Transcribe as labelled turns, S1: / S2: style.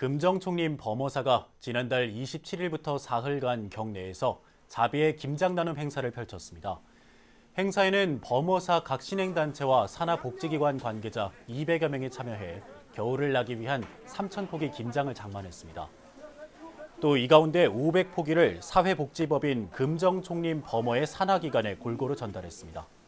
S1: 금정총림 범어사가 지난달 27일부터 사흘간 경내에서 자비의 김장나눔 행사를 펼쳤습니다. 행사에는 범어사 각 신행단체와 산하복지기관 관계자 200여 명이 참여해 겨울을 나기 위한 3,000포기 김장을 장만했습니다. 또 이 가운데 500포기를 사회복지법인 금정총림 범어의 산하기관에 골고루 전달했습니다.